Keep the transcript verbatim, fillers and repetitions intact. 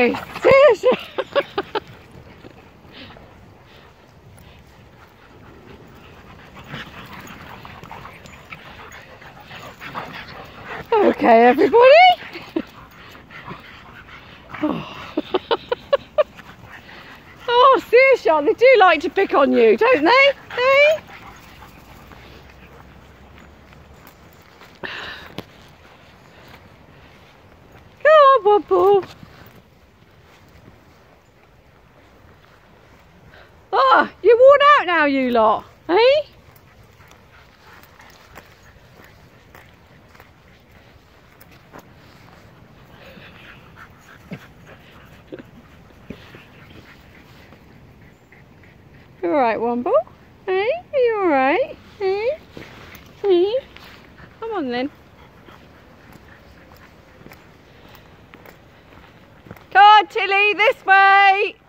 Hey, seriously. Okay, everybody. Oh. Oh, seriously, they do like to pick on you, don't they? Hey? Go on, Wobble. Oh, you're worn out now, you lot, eh? You alright, Womble? Hey, are you alright? Hey? Hey? Come on then. Come on, Tilly, this way!